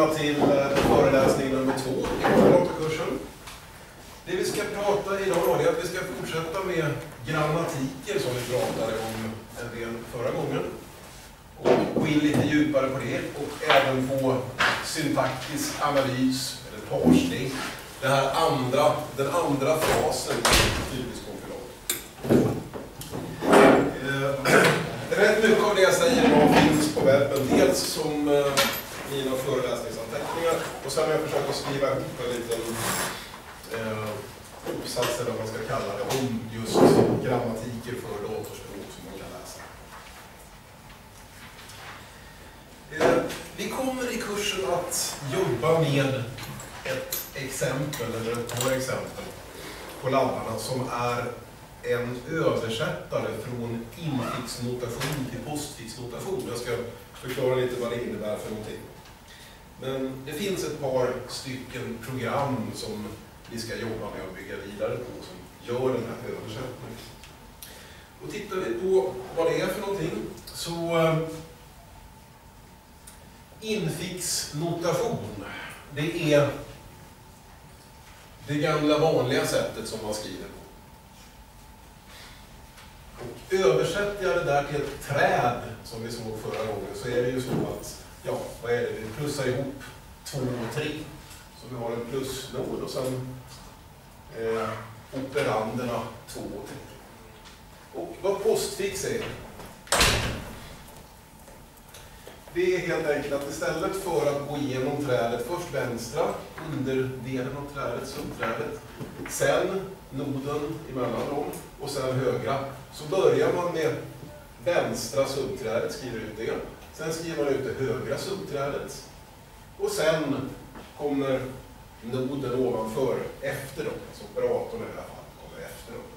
välkomna till föreläsning nummer 2 i datorkursen. Det vi ska prata idag är att vi ska fortsätta med grammatiker som vi pratade om en del förra gången. Och gå in lite djupare på det och även på syntaktisk analys eller parsning. Den andra fasen i typisk konfiguration. Rätt mycket av det jag säger idag finns på webben, dels som mina föreläsningsanteckningar och sen har jag försökt att skriva ihop en liten uppsats eller vad man ska kalla det om just grammatiker för datorspråk som man kan läsa. Vi kommer i kursen att jobba med ett exempel eller ett par exempel på labbarna som är en översättare från infixnotation till postfixnotation. Jag ska förklara lite vad det innebär för någonting. Men det finns ett par stycken program som vi ska jobba med och bygga vidare på som gör den här översättningen. Och tittar vi på vad det är för någonting så infixnotation, det är det gamla vanliga sättet som man skriver på. Och översätter jag det där till ett träd som vi såg förra gången så är det ju så att, ja, vad är det? Vi plussar ihop 2 och 3. Så vi har en plusnod och sen operanderna 2 och 3. Och vad postfix är? Det är helt enkelt att istället för att gå igenom trädet, först vänstra, underdelen av trädet, subträdet, sen noden emellan dem och sen högra, så börjar man med vänstra subträdet, skriver ut det. Sen skriver man ut det högra subträdet och sen kommer noden ovanför efter dem, alltså operatorn i det här fallet kommer efter dem.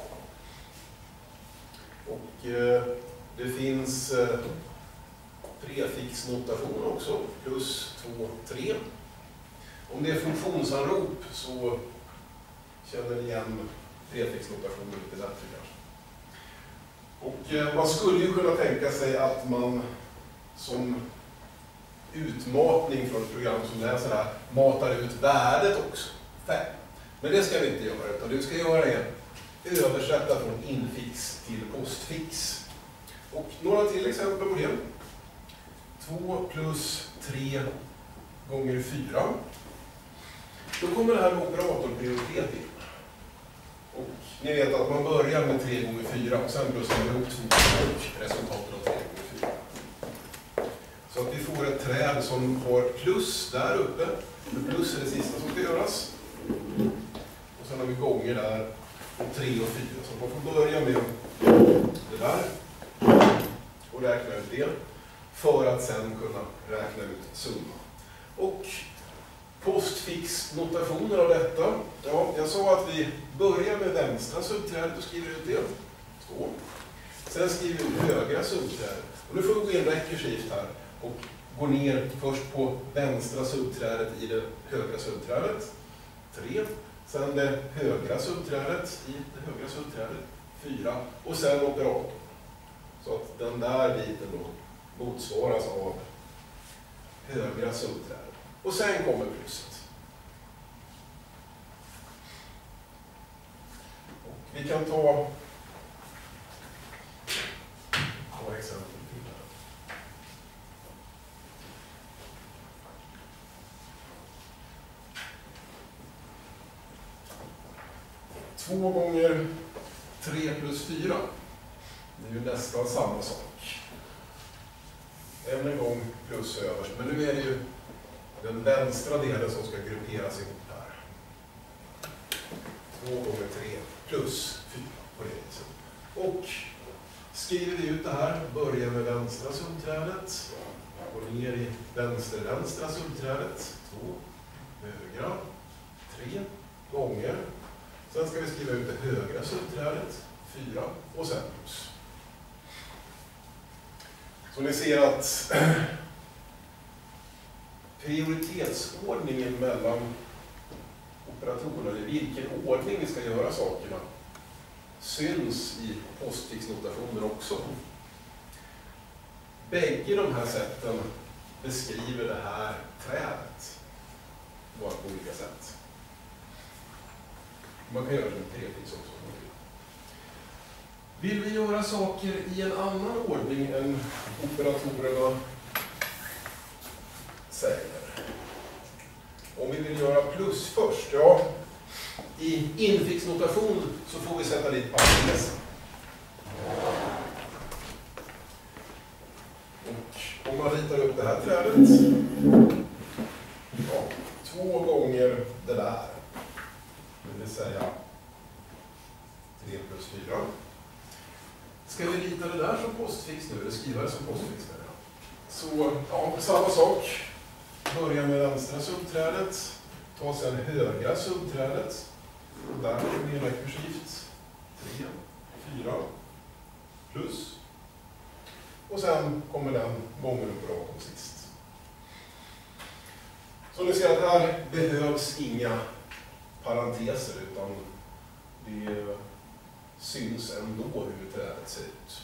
Och det finns prefixnotation också, plus 2, 3. Om det är funktionsanrop så känner ni igen prefixnotationen lite bättre kanske. Och man skulle ju kunna tänka sig att man som utmatning från ett program som läser här matar ut värdet också, 5. Men det ska vi inte göra, utan du ska göra är översätta från infix till postfix. Och några till exempel på det. 2 plus 3 gånger 4. Då kommer det här med operatorprioritet in. Och ni vet att man börjar med 3 gånger 4 och sen plussar man ihop 2 och resultatet av 3 gånger 4. Så att vi får ett träd som har plus där uppe. Plus är det sista som ska göras. Och sen har vi gånger där och 3 och 4. Så man får börja med det där och räkna ut det. För att sen kunna räkna ut summa. Och postfixnotationer av detta. Ja, jag sa att vi börjar med vänstra subträdet och skriver ut det. 2. Sen skriver vi högra subträdet. Och nu får vi gå in rekursivt här och gå ner först på vänstra subträdet i det högra subträdet. 3. Sen det högra subträdet i det högra subträdet. 4. Och sen operatorn. Så att den där biten då motsvaras av högra subträdet. Och sen kommer plusset. Och vi kan ta exempel till här. 2 gånger 3 plus 4. Det är ju nästan samma sak. Än en gång plus överst, men nu är det ju den vänstra delen som ska grupperas ihop här. 2 gånger 3 plus 4 på det viset. Och skriver vi ut det här, börjar med vänstra subträdet, går ner i vänstra subträdet, 2, högra, 3 gånger. Sen ska vi skriva ut det högra subträdet, 4 och sen plus. Så ni ser att prioritetsordningen mellan operatorerna, eller vilken ordning vi ska göra sakerna, syns i postfixnotationen också. Bägge de här sätten beskriver det här trädet. Bara på olika sätt. Man kan göra det med prefix också. Vill vi göra saker i en annan ordning än operatorerna säger? Om vi vill göra plus först, ja. I infixnotation så får vi sätta dit parentes. Och om man ritar upp det här trädet, ja, 2 gånger det där. Det vill säga 3 plus 4. Ska vi rita det där som postfix nu, eller skriva det som postfix nu? Så, ja, samma sak. Börja med vänstra subträdet. Ta sedan högra subträdet. Och där är det rekursivt. 3, 4, plus. Och sen kommer den gången upp raken sist. Så ni ser att här behövs inga parenteser, utan det syns ändå hur trädet ser ut.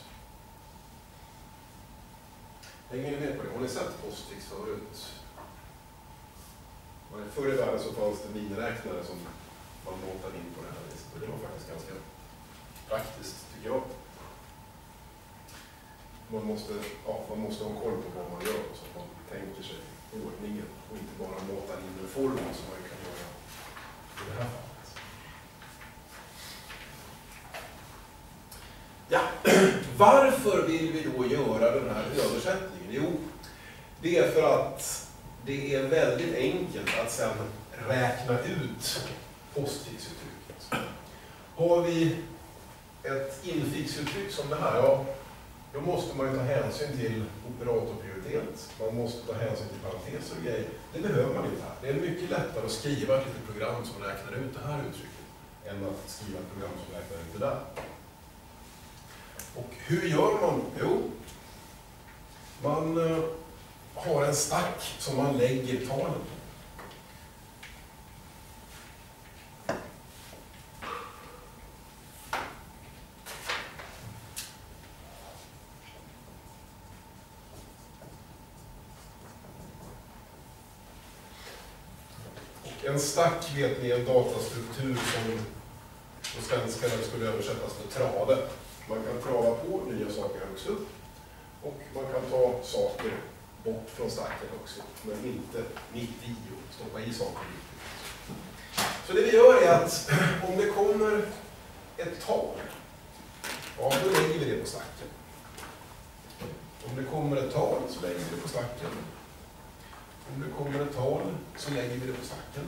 Hänger ni med på det? Har ni sett postfix förut? Förr i världen så fanns det miniräknare som man matade in på det här viset. Och det var faktiskt ganska praktiskt, tycker jag. Man måste ha koll på vad man gör så att man tänker sig ordningen och inte bara matar in en form som man kan göra i det här fallet. Ja, varför vill vi då göra den här översättningen? Jo, det är för att det är väldigt enkelt att sedan räkna ut postfixuttrycket. Har vi ett infixuttryck som det här, ja, då måste man ju ta hänsyn till operatorprioritet. Man måste ta hänsyn till parenteser och grejer. Det behöver man inte här. Det är mycket lättare att skriva ett litet program som räknar ut det här uttrycket än att skriva ett program som räknar ut det där. Och hur gör man? Jo, man har en stack som man lägger talen på. En stack, vet ni, är en datastruktur som på svenska skulle översättas med trave. Man kan trava på nya saker högst upp och man kan ta saker bort från stacken också, men inte mitt i och stoppa i saker. Så det vi gör är att om det kommer ett tal, ja, då lägger vi det på stacken. Om det kommer ett tal så lägger vi det på stacken. Om det kommer ett tal så lägger vi det på stacken.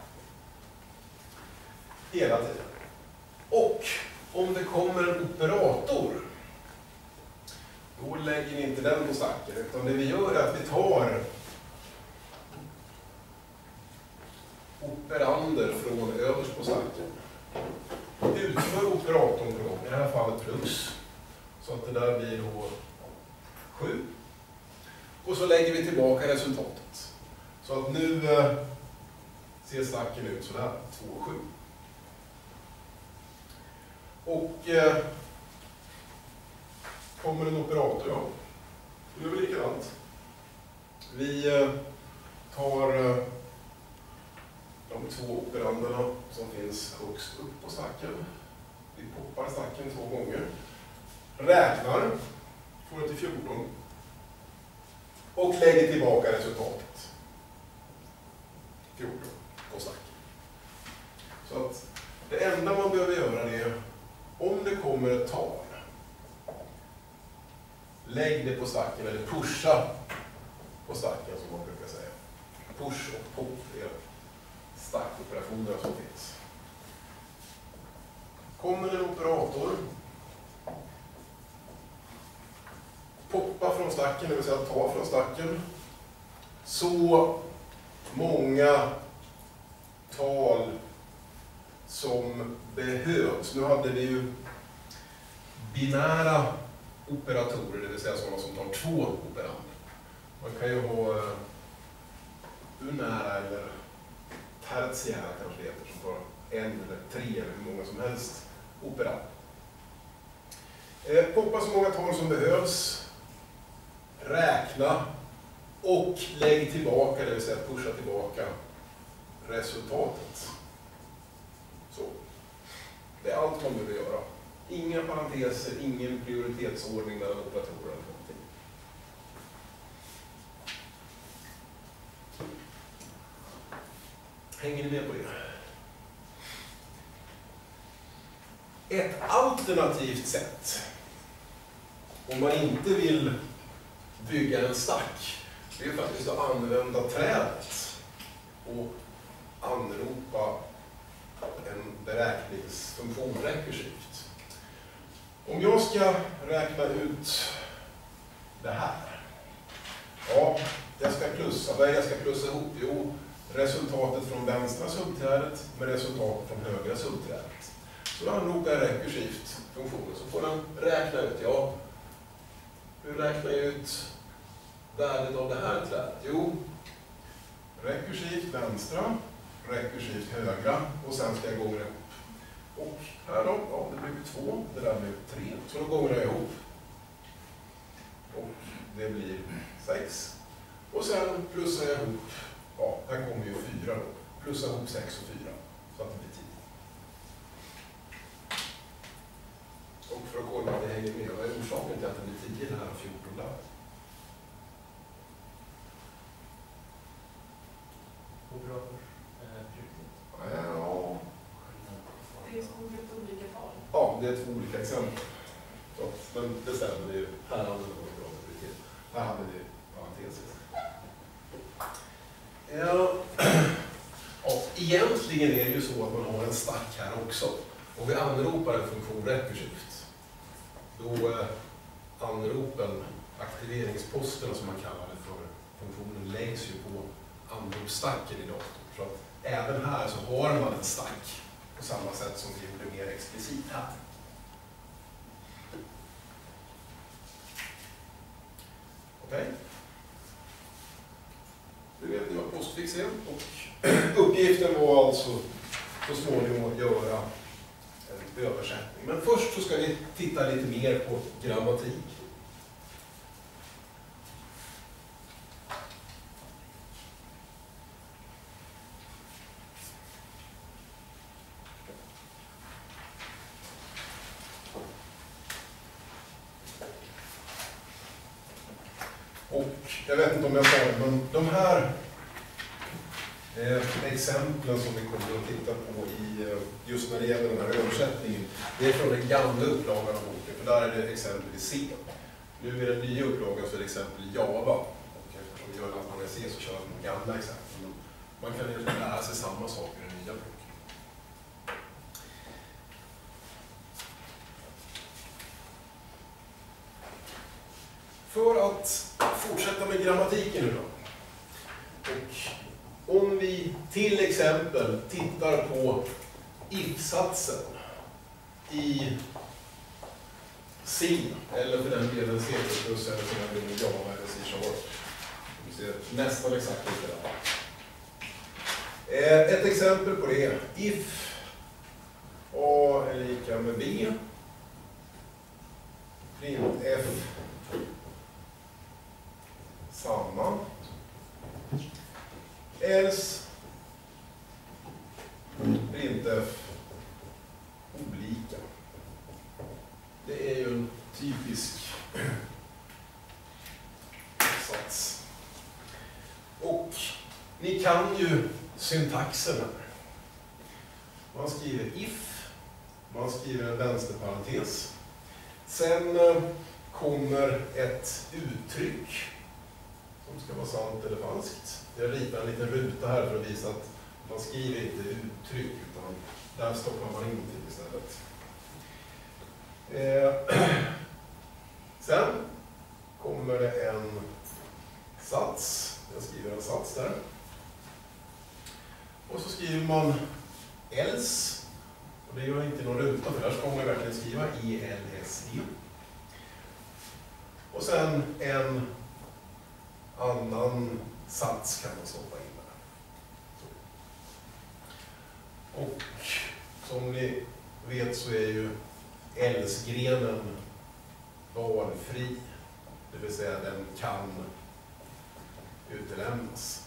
Hela tiden. Och om det kommer en operator, då lägger vi inte den på stacken, utan det vi gör är att vi tar operander från överst på stacken. Utför operatorn på dem, i det här fallet plus, så att det där blir då 7. Och så lägger vi tillbaka resultatet. Så att nu ser stacken ut sådär, 2, 7. Och kommer en operator, ja, då gör vi likadant. Vi tar de 2 operanderna som finns högst upp på stacken. Vi poppar stacken 2 gånger. Räknar, får det till 14. Och lägger tillbaka resultatet. 14 på stacken. Så att det enda man behöver göra är, om det kommer ett tal, lägg det på stacken eller pusha på stacken som man brukar säga. Push och pop är stackoperationerna som finns. Kommer en operator, poppa från stacken, det vill säga ta från stacken, så många tal som behövs. Nu hade vi ju binära operatorer, det vill säga sådana som tar 2 operander. Man kan ju ha unära eller tertiära kanske det heter, som tar 1 eller 3 eller hur många som helst operander. Poppa så många tal som behövs. Räkna Och lägg tillbaka, det vill säga pusha tillbaka resultatet. Så. Det är allt man behöver göra. Inga parenteser, ingen prioritetsordning mellan operatorer eller någonting. Hänger ni med på det? Ett alternativt sätt, om man inte vill bygga en stack, det är faktiskt att använda trädet och anropa en beräkningsfunktion rekursivt. Om jag ska räkna ut det här, ja, jag ska plussa. Vad är det jag ska plussa ihop? Jo, resultatet från vänstra subträdet med resultatet från högra subträdet. Så då anropar jag rekursivt funktionen, så får den räkna ut, ja, hur räknar jag ut värdet av det här trädet? Jo, rekursivt vänstra, rekursivt högra och sen ska jag gångra ihop. Och här då, ja, det blir 2, det där blir 3, så då gångrar jag ihop. Och det blir 6. Och sen plussar jag ihop, ja, här kommer ju 4 då. Plussa ihop 6 och 4, så att det blir 10. Och för att kolla att det hänger med, vad är orsaken till att det blir 10 här och 14 där? Ja. Det är så olika tal. Ja, det är 2 olika exempel. Så, men det stämmer ju. Här hade vi probabilitet. Här hade vi parentesis. Ja. Ja, egentligen är det ju så att man har en stack här också. Och vi anropar en funktion rekursivt. Då anropen, aktiveringsposterna som man kallar det för, funktionen läggs ju på anropsstacken i datorn. Så att även här så har man en stack på samma sätt som vi gjorde mer explicit här. Okej. Nu vet ni vad postfix är. Och uppgiften var alltså så småningom att göra en översättning. Men först så ska vi titta lite mer på grammatik. Och jag vet inte om jag sa det, men de här exemplen som vi kommer att titta på just när det gäller den här översättningen, det är från den gamla upplagan av boken, för där är det exempel i C. Nu är det nya upplagan så är det exempel i Java. Och eftersom vi gör allt man är C så kör de gamla exemplen. Man kan ju lära sig samma sak i den nya boken. För att fortsätta med grammatiken nu då. Och om vi till exempel tittar på if-satsen i C, eller för den delen C++, eller för den delen Java eller C#. Vi ser nästan exakt likadant. Ett exempel på det är if A är lika med B, print F samma, else printf olika. Det är ju en typisk sats. Och ni kan ju syntaxen här. Man skriver if, man skriver en vänsterparentes. Sen kommer ett uttryck som ska vara sant eller falskt. Jag ritar en liten ruta här för att visa att man skriver inte uttryck utan där stoppar man in till istället. Sen kommer det en sats. Jag skriver en sats där. Och så skriver man else. Och det gör inte någon ruta för där ska man verkligen skriva ELSE. Och sen en annan sats kan man stoppa in där. Så. Och som ni vet så är ju else-grenen valfri. Det vill säga den kan utelämnas.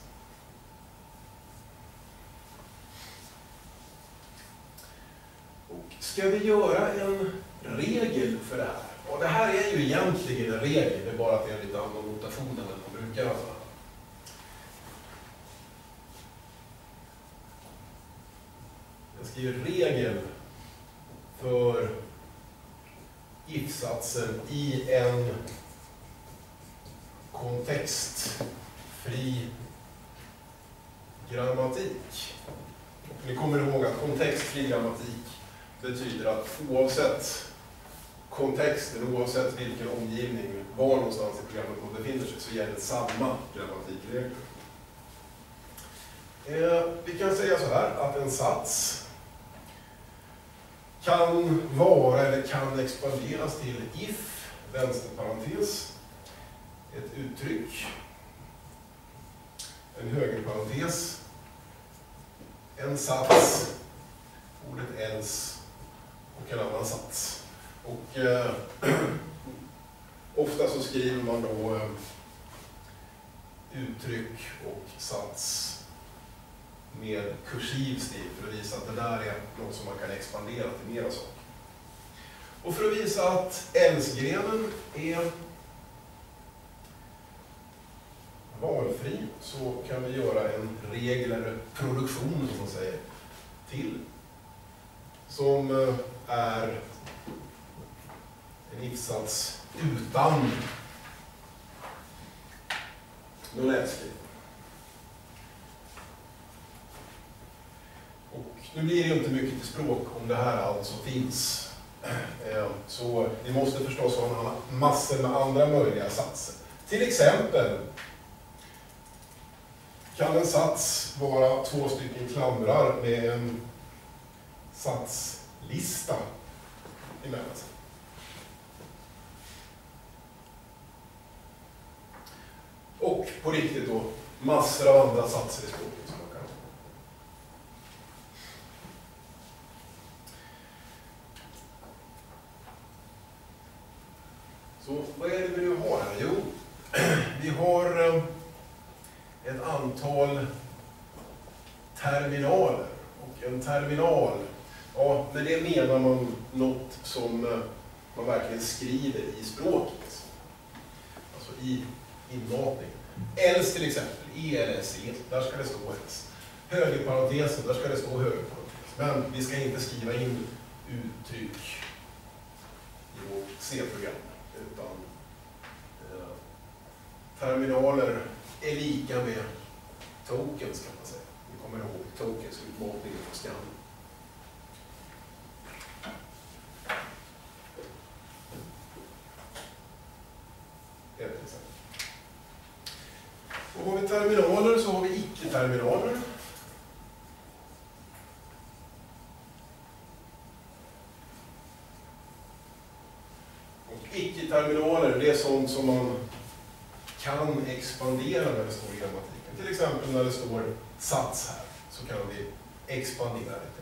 Och ska vi göra en regel för det här? Och det här är ju egentligen en regel, det är bara att det är en lite annan notation än man brukar använda. Jag skriver regel för if-satsen i en kontextfri grammatik. Och ni kommer ihåg att kontextfri grammatik betyder att oavsett kontexten, oavsett vilken omgivning, var någonstans i programmet man befinner sig, så gäller samma grammatikregler. Vi kan säga så här att en sats kan vara eller kan expanderas till if, vänsterparentes, ett uttryck, en högerparentes, en sats, ordet else och en annan sats. Och ofta så skriver man då uttryck och sats med kursiv stil för att visa att det där är något som man kan expandera till mera saker. Och för att visa att else-grenen är valfri så kan vi göra en regel eller produktion, som man säger, till. Som är en if-sats utan någon else-grenen. Och nu blir det ju inte mycket till språk om det här alltså finns. Så ni måste förstås ha massor med andra möjliga satser. Till exempel kan en sats vara 2 stycken klamrar med en satslista emellan sig. Och på riktigt då massor av andra satser i språket som man kan ha. Så vad är det vi nu har här? Jo, vi har ett antal terminaler. Och en terminal, ja, med det menar man något som man verkligen skriver i språket. Alltså i inmatning. Else till exempel, ELSE, där ska det stå else. Högerparentesen, där ska det stå högerparentes. Men vi ska inte skriva in uttryck i vårt C-program. Utan terminaler är lika med tokens, kan man säga. Vi kommer ihåg tokens utmatningen på scan. Ett exempel. Och har vi terminaler så har vi icke-terminaler. Icke-terminaler, det är sånt som man kan expandera när det står i grammatiken. Till exempel när det står sats här, så kan vi expandera det.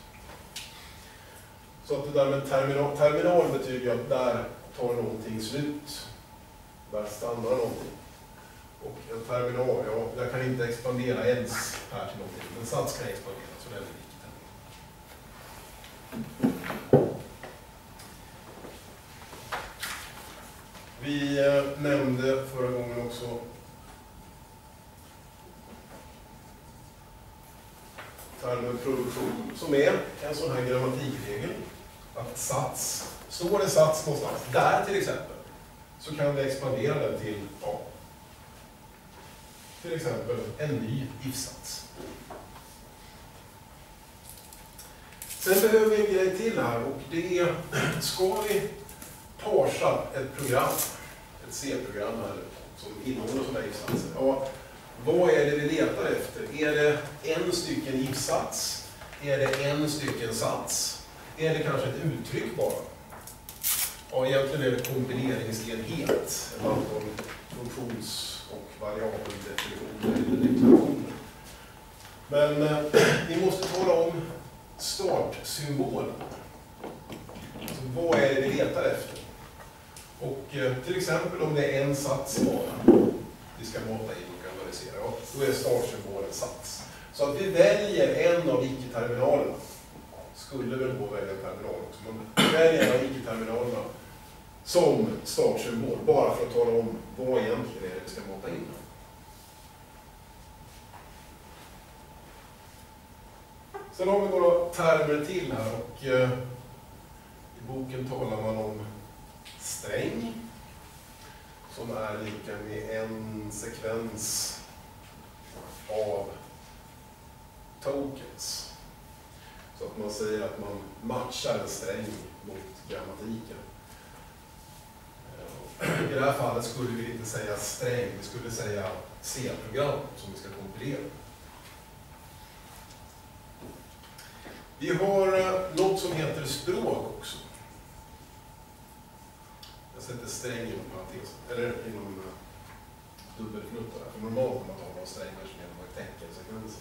Så att det där med terminal betyder att där tar någonting slut. Där stannar någonting. Och en terminal, ja, jag kan inte expandera ens här till någonting. Men sats kan expandera, så det är icke-terminal. Vi nämnde förra gången också termen produktion, som är en sån här grammatikregel. Att sats, står det sats någonstans, där till exempel, så kan vi expandera den till, ja, till exempel en ny if-sats. Sen behöver vi en grej till här, och det är, ska vi parsa ett program, ett C-program här, som innehåller sådana här if-satser. Ja, vad är det vi letar efter? Är det en stycken if-sats? Är det en stycken sats? Är det kanske ett uttryck bara? Ja, egentligen är det kombineringsenhet, ett antal funktions- och variabeldefinitioner. Men vi måste tala om startsymbolen. Alltså, vad är det vi letar efter? Och till exempel om det är en sats bara, vi ska mata in och analysera. Ja, då är startsymbolen sats. Så att vi väljer en av icke-terminalerna. Skulle väl gå välja en terminal också, men vi väljer en av icke-terminalerna som startsymbol, bara för att tala om vad egentligen är det vi ska mata in. Sen har vi några termer till här och i boken talar man om sträng som är lika med en sekvens av tokens. Så att man säger att man matchar en sträng mot grammatiken. I det här fallet skulle vi inte säga sträng, vi skulle säga C-program som vi ska kompilera. Vi har något som heter språk också. Jag sätter sträng inom parentes, eller inom dubbelknuttar. För normalt när man talar om strängar så menar man teckensekvenser.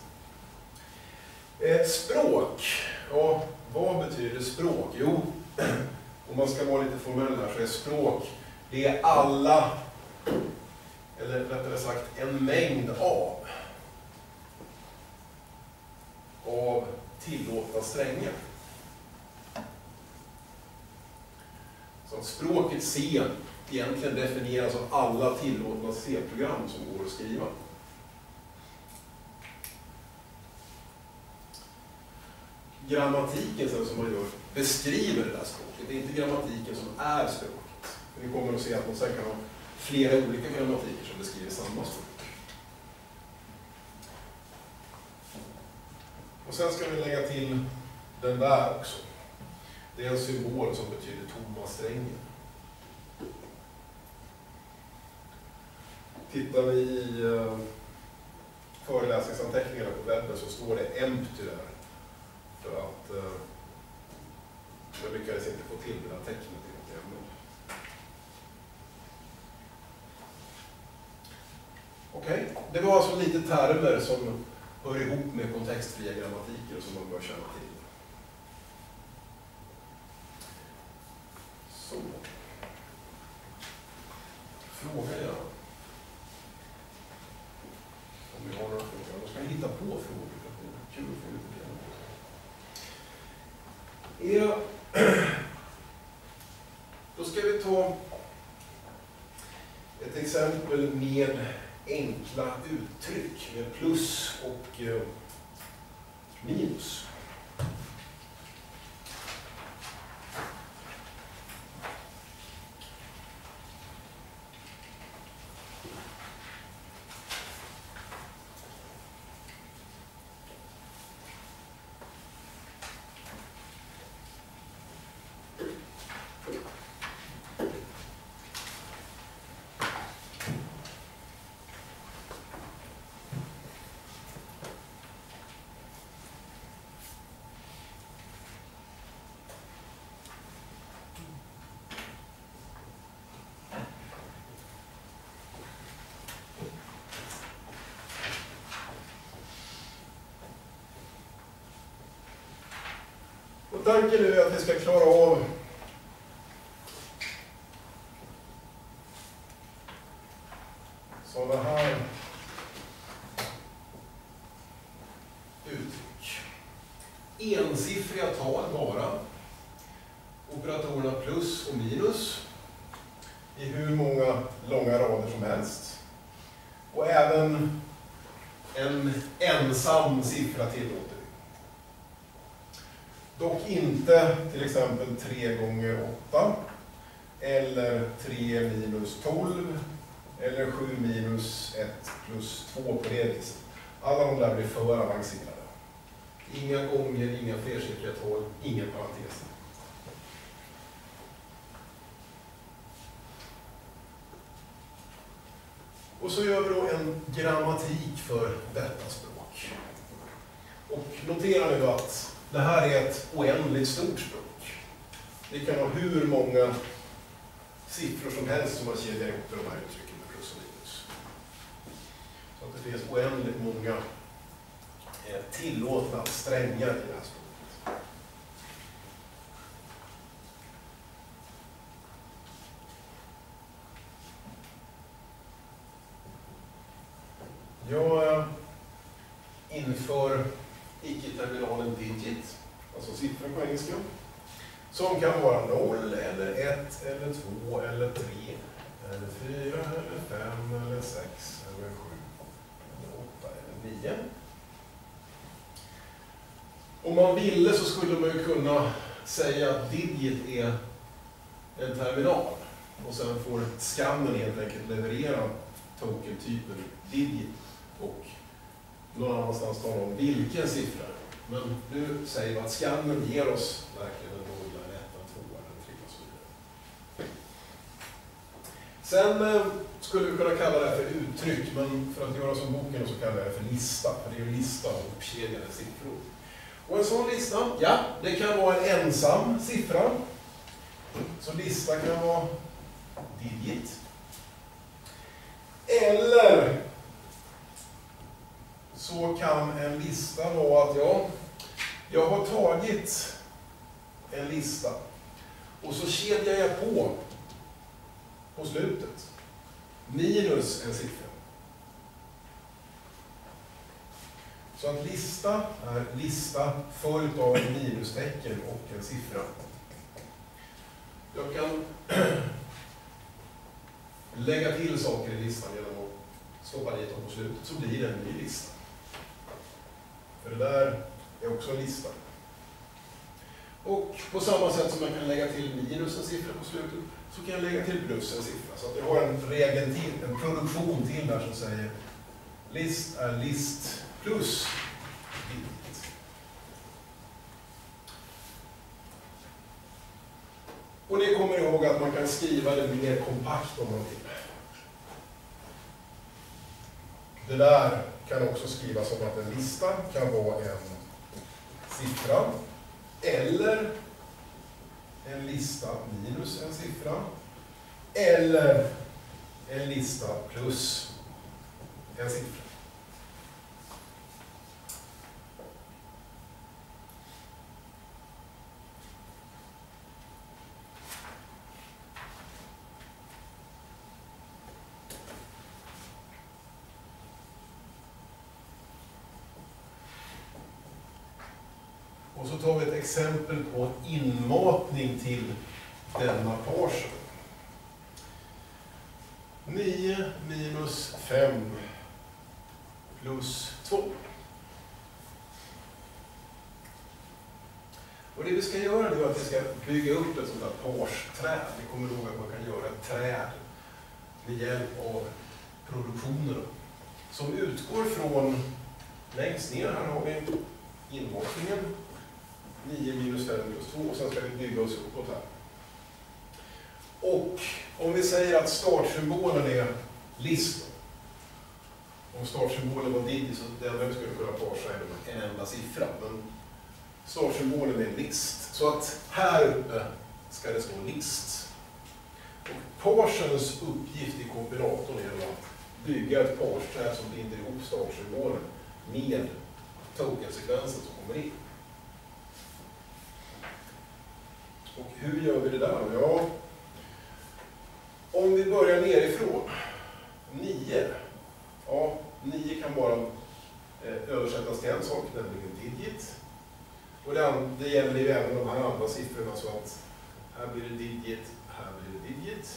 Språk, ja, vad betyder språk? Jo, om man ska vara lite formell här så är språk, det är alla, eller rättare sagt en mängd av tillåtna strängar. Så att språket C egentligen definieras av alla tillåtna C-program som går att skriva. Grammatiken sen som man gör beskriver det där språket. Det är inte grammatiken som är språket. Vi kommer att se att man sen kan ha flera olika grammatiker som beskriver samma språk. Och sen ska vi lägga till den där också. Det är en symbol som betyder tomma strängen. Tittar vi i föreläsningsanteckningarna på webben så står det empty där. För att jag lyckades inte få till det där tecknet i något ämne. Okej, det var alltså lite termer som hör ihop med kontextfria grammatiker som man bör känna till. Så. Fråga jag. Om vi har några frågor. Då ska vi hitta på frågor. Det är kul att få lite grann. Då ska vi ta ett exempel med enkla uttryck med plus och minus. Tanken är att vi ska klara av sådana här uttryck. Ensiffriga tal bara. Operatorerna plus och minus i hur många långa rader som helst. Och även en ensam siffra tillåter. Dock inte till exempel 3 gånger 8 eller 3 minus 12 eller 7 minus 1 plus 2 på det viset. Alla de där blir för avancerade. Inga gånger, inga flersiffriga tal, ingen parentes. Och så gör vi då en grammatik för detta språk. Och notera nu att det här är ett oändligt stort språk. Vi kan ha hur många siffror som helst som man kedjar ihop i de här uttrycken med plus och minus. Så att det finns oändligt många tillåtna strängar i det här språket. Jag inför icke-terminalen digit, alltså siffror på engelska, som kan vara 0, eller 1, eller 2, eller 3, eller 4, eller 5, eller 6, eller 7, eller 8, eller 9. Om man ville så skulle man ju kunna säga att digit är en terminal och sen får skannen helt enkelt leverera token-typen digit och någon annanstans tala om vilken siffra. Men nu säger vi att skannen ger oss verkligen en 0, en 1, en 2, en 3 och så vidare. Sen skulle vi kunna kalla det här för uttryck, men för att göra som boken så kallar jag det för lista. För det är ju lista av uppkedjade siffror. Och en sån lista, ja, det kan vara en ensam siffra. Så lista kan vara digit. Eller så kan en lista vara att jag har tagit en lista och så kedjar jag på slutet minus en siffra. Så att lista är lista följt av ett minustecken och en siffra. Jag kan lägga till saker i listan genom att stoppa dit dem på slutet, så blir det en ny lista. För det där är också en lista. Och på samma sätt som man kan lägga till minus en siffra på slutet, så kan jag lägga till plus en siffra. Så att jag har en regel till, en produktion till där som säger list är list plus digit. Och ni kommer ihåg att man kan skriva det mer kompakt om man vill. Det där kan också skrivas som att en lista kan vara en siffra eller en lista minus en siffra eller en lista plus en siffra. Och så tar vi ett exempel på inmatning till denna parser. 9 minus 5 plus 2. Och det vi ska göra nu är att vi ska bygga upp ett sånt här parsträd. Vi kommer ihåg att man kan göra ett träd med hjälp av produktionen som utgår från längst ner. Här har vi inmatningen. 9 minus 5 plus 2 och sen ska vi bygga oss uppåt här. Och om vi säger att startsymbolen är list. Om startsymbolen var digit så det enda vi skulle kunna parsa är en enda siffra. Men startsymbolen är list. Så att här uppe ska det stå list. Och parsens uppgift i kompilatorn är att bygga ett parsträd som binder ihop startsymbolen med tokensekvensen som kommer in. Och hur gör vi det där? Ja, om vi börjar nerifrån, 9. Ja, 9 kan bara översättas till en sak, nämligen digit. Och det gäller ju även de här andra siffrorna, så att här blir det digit, här blir det digit.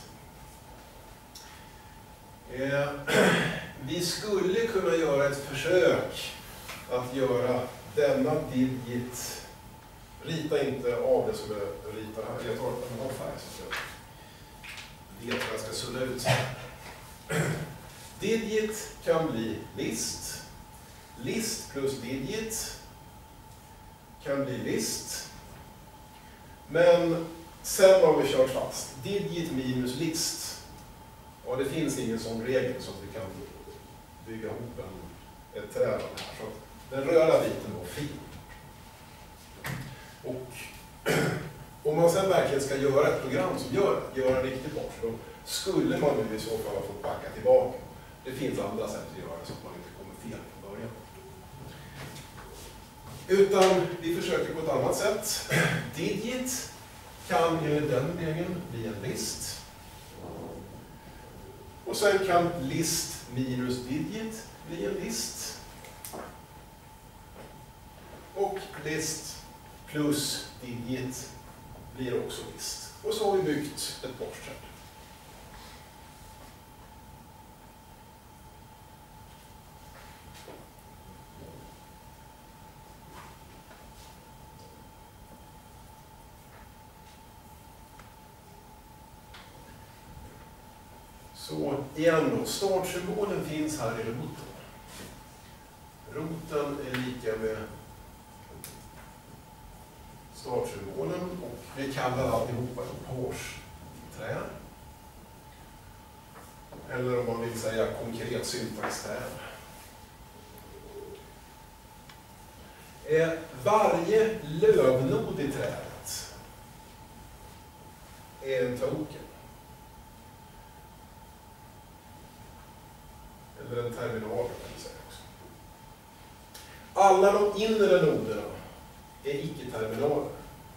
Vi skulle kunna göra ett försök att göra denna digit. Rita inte av det som jag ritar här. Jag tar en av färg så jag vet vad jag ska sudda ut. Digit kan bli list. List plus digit kan bli list. Men sen har vi kört fast. Digit minus list. Och det finns ingen sån regel så att vi kan bygga ihop ett träd här. Så den röda biten var fin. Och om man sen verkligen ska göra ett program som gör en riktig pars, då skulle man nu i så fall ha fått backa tillbaka. Det finns andra sätt att göra det så att man inte kommer fel från början. Utan vi försöker på ett annat sätt. Digit kan enligt den regeln bli en list. Och sen kan list minus digit blir en list. Och list plus digit blir också list. Och så har vi byggt ett borsträd. Så igen då, startsymbolen finns här i roten. Roten är lika med startsymbolen och vi kallar alltihopa parsträd. Eller om man vill säga konkret syntaxträd. Varje lövnod i trädet är en token. Eller en terminal kan vi säga också. Alla de inre noderna är icke-terminaler.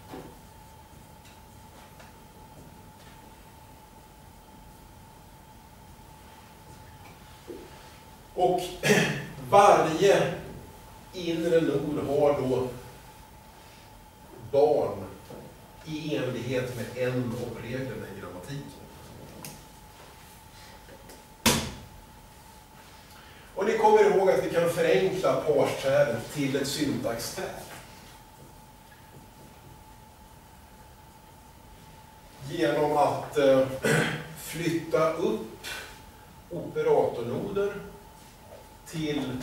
Och varje inre nod har då barn i enlighet med en av reglerna i grammatiken. Och ni kommer ihåg att vi kan förenkla parsträdet till ett syntaxträd. Genom att flytta upp operatornoder till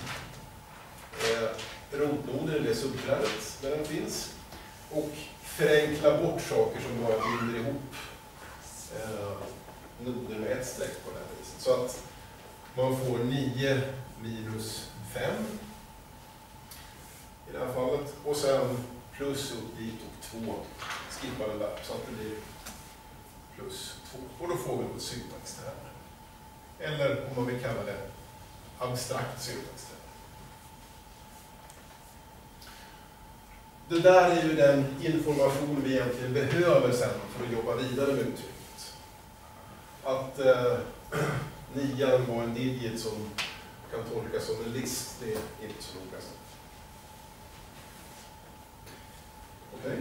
rotnoder i det subträdet där den finns. Och förenkla bort saker som bara binder ihop noder med ett streck på det här viset. Så att man får 9 minus 5 i det här fallet. Och sen plus upp dit och 2. Skippa den där så att det blir plus 2. Och då får vi ett syntaxträd. Eller om man vill kalla det abstrakt syntaxträd. Det där är ju den information vi egentligen behöver sen för att jobba vidare med uttrycket. Att 9 var en digit som kan tolkas som en list, det är inte så noga. Okej.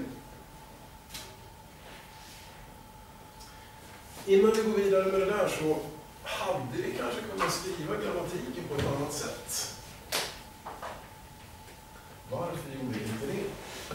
Innan vi går vidare med det där så hade vi kanske kunnat skriva grammatiken på ett annat sätt. Varför gjorde vi inte det?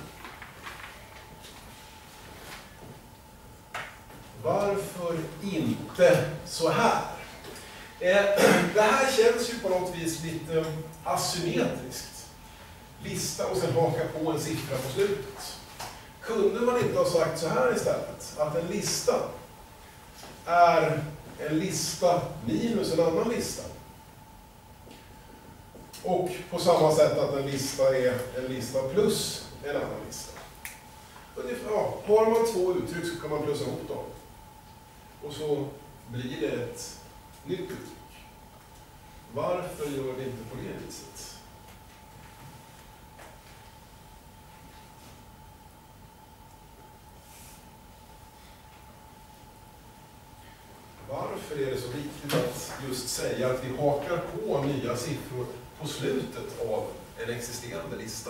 Varför inte så här? Det här känns ju på något vis lite asymmetriskt. Lista och sen haka på en siffra på slutet. Kunde man inte ha sagt så här istället? Att en lista är en lista minus en annan lista. Och på samma sätt att en lista är en lista plus en annan lista. Ja, har man två uttryck så kan man plussa ihop dem. Och så blir det ett nytt uttryck. Varför gör vi inte på det viset? Varför är det så viktigt att just säga att vi hakar på nya siffror på slutet av en existerande lista?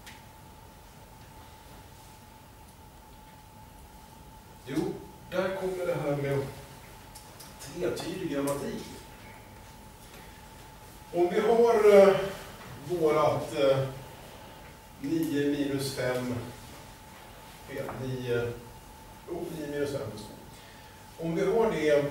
Jo, där kommer det här med tvetydig grammatik. Om vi har vårat 9 minus 5, 9 minus 5 plus 2. Om vi har det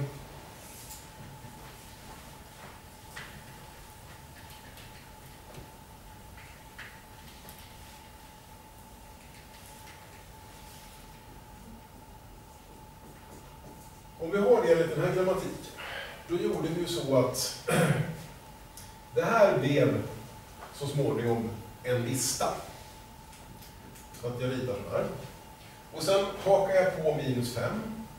enligt den här grammatiken, då gjorde vi ju så att det här blev så småningom en lista. Så att jag ritar så här. Och sen hakar jag på minus 5.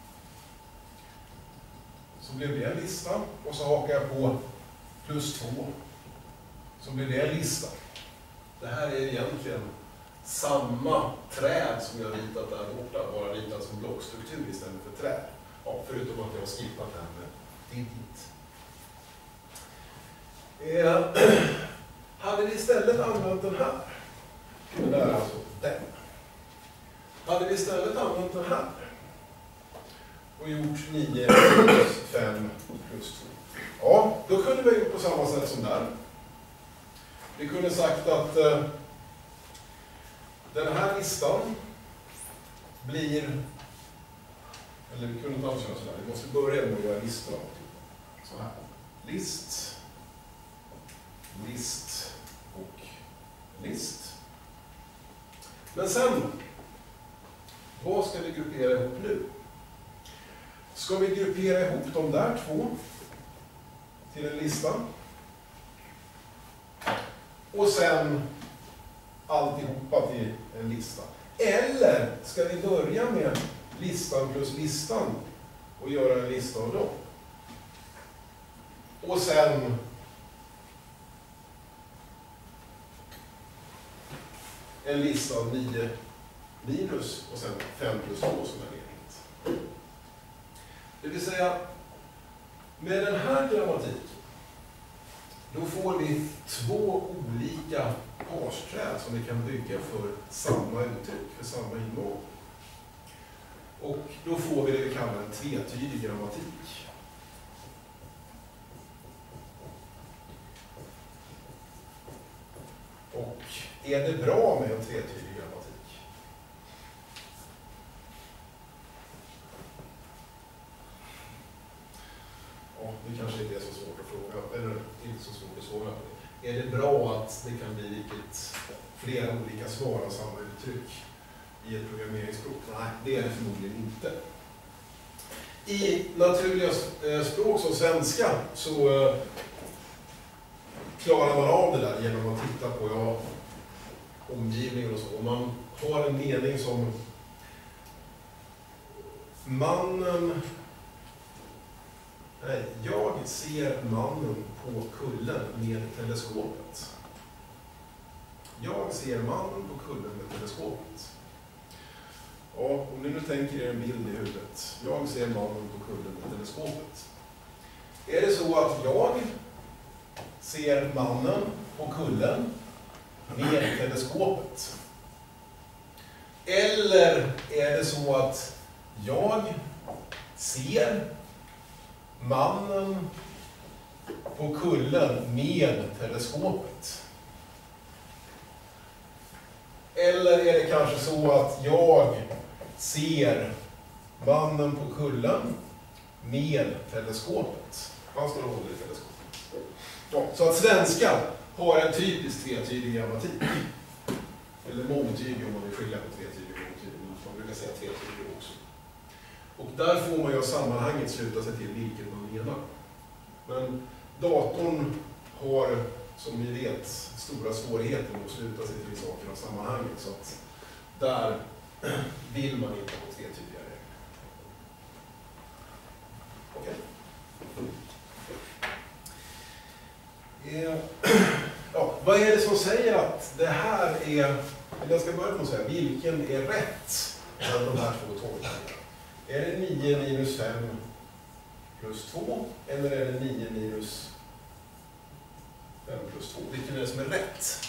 Så blev det en lista. Och så hakar jag på plus 2. Så blir det en lista. Det här är egentligen samma träd som jag ritat där borta, bara ritat som blockstruktur istället för träd. Ja, förutom att jag har skippat det här med digit. Hade vi istället använt den här, det där är alltså den. Hade vi istället använt den här och gjort 9 plus 5 plus 2. Ja, då kunde vi gjort på samma sätt som där. Vi kunde sagt att den här listan blir, eller vi kunde inte alls göra sådär, vi måste börja med att göra listor av så här. List, list och list. Men sen, vad ska vi gruppera ihop nu? Ska vi gruppera ihop de där två till en lista? Och sen alltihopa till en lista. Eller ska vi börja med listan plus listan och göra en lista av dem? Och sen en lista av 9 minus och sen 5 plus 2 som är ledigt. Det vill säga, med den här grammatiken då får vi 2 olika parsträd som vi kan bygga för samma uttryck, för samma innehåll. Och då får vi det vi kallar en tvetydig grammatik. Och är det bra med en tvetydig grammatik? Ja, det kanske inte är så svårt att fråga, eller inte så svårt att svara på det. Är det bra att det kan bli flera olika svar av samma uttryck i ett programmeringsspråk? Nej, det är det förmodligen inte. I naturliga språk som svenska så klarar man av det där genom att titta på omgivningen och så. Om man har en mening som jag ser mannen på kullen med teleskopet. Jag ser mannen på kullen med teleskopet. Ja, om ni nu tänker er en bild i huvudet. Jag ser mannen på kullen med teleskopet. Är det så att jag ser mannen på kullen med teleskopet? Eller är det så att jag ser mannen på kullen med teleskopet? Eller är det kanske så att jag ser mannen på kullen med teleskopet? Han står och håller i teleskopet. Ja, så att svenska har en typisk tvetydig grammatik. Eller mångtydig om man vill skilja på tvetydig och mångtydig. Man brukar säga tvetydig också. Och där får man ju av sammanhanget sluta sig till vilket man menar. Men datorn har, som ni vet, stora svårigheter med att sluta sig till saker av sammanhanget. Så att där vill man inte ha tvetydiga regler. Okej. Ja, vad är det som säger att det här är, jag ska börja med att säga, vilken är rätt av de här två tolkningarna? Är det 9 minus 5 plus 2 eller är det 9 minus 5 plus 2? Vilken är det som är rätt?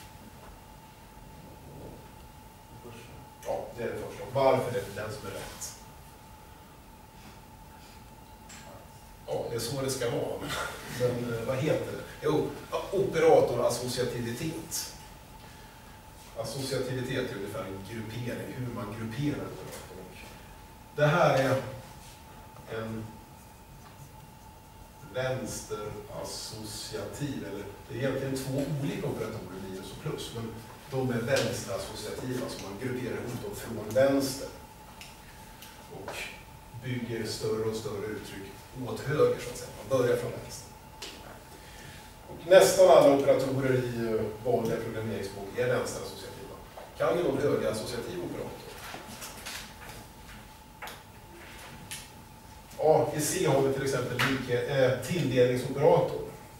Ja, det är det första. Varför är det den som är rätt? Ja, det är så det ska vara. Men vad heter det? Jo, operatorassociativitet. Associativitet är ungefär en gruppering, hur man grupperar operator. Det här är en vänsterassociativ, eller det är egentligen 2 olika operatorer, minus och plus, men de är vänsterassociativa, så man grupperar ihop dem från vänster och bygger större och större uttryck åt höger, så att säga. Man börjar från vänster. Och nästan alla operatorer i vanliga programmeringsspråk är vänsterassociativa. Kan ju vara en högerassociativ operator. Ja, i C har vi till exempel tilldelningsoperator.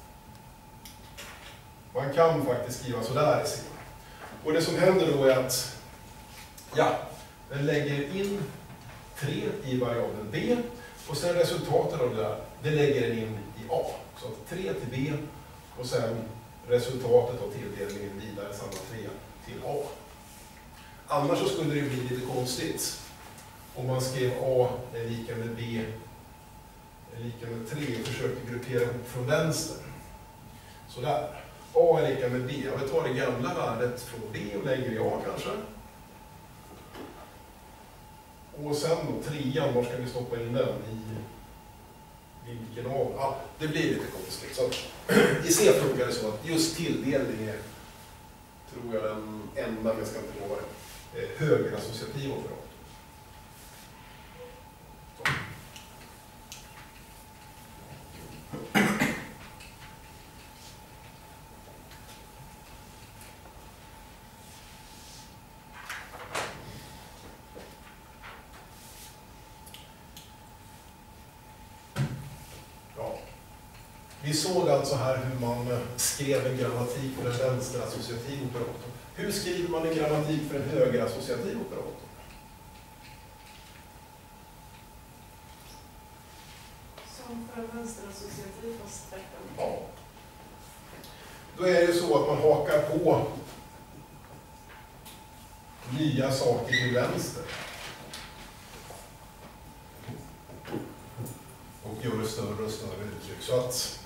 Man kan faktiskt skriva sådär i C. Och det som händer då är att den lägger in 3 i variabeln B och sen resultatet av det där, det lägger den in i A. Så att 3 till B och sen resultatet av tilldelningen vidare samma 3 till A. Annars så skulle det bli lite konstigt om man skrev A är lika med B är lika med 3 och försökte gruppera ihop från vänster. Så där. A är lika med B. Jag tar det gamla värdet från B och lägger i A kanske. Och sen då 3:an, var ska vi stoppa in den? I vilken av? Ja, det blir lite konstigt. Så i C funkar det så att just tilldelning är, tror jag, den enda, jag ska inte lova det, högerassociativ operator. Vi såg alltså här hur man skrev en grammatik för en vänsterassociativ operator. Hur skriver man en grammatik för en högerassociativ operator? Som för en vänsterassociativ fast tvärtom. Ja. Då är det ju så att man hakar på nya saker till vänster. Och gör större och större uttryck. Så att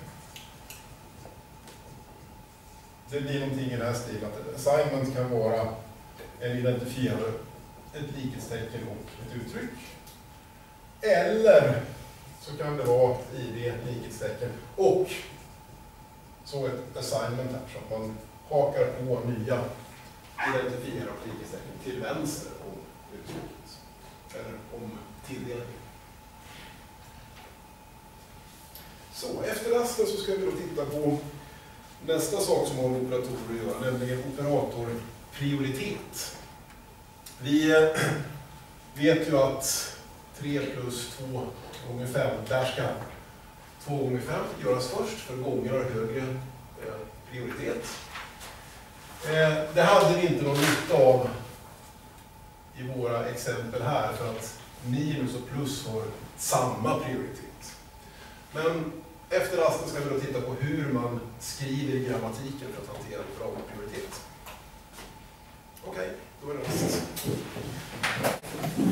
det blir någonting i den här stilen. Att assignment kan vara en identifierare, ett likhetstecken och ett uttryck. Eller så kan det vara ID, likhetstecken och så ett assignment här. Så att man hakar på nya identifierare och likhetstecken till vänster om uttrycket. Eller om tilldelningen. Så, efter rasten så ska vi då titta på nästa sak som har med operatorer att göra, nämligen operatorprioritet. Vi vet ju att 3 plus 2 gånger 5, där ska 2 gånger 5 göras först, för gånger har högre prioritet. Det hade vi inte någon nytta av i våra exempel här, för att minus och plus har samma prioritet. Men efter rasten ska vi då titta på hur man skriver i grammatiken för att hantera operatorprioritet. Okej, då är det rast.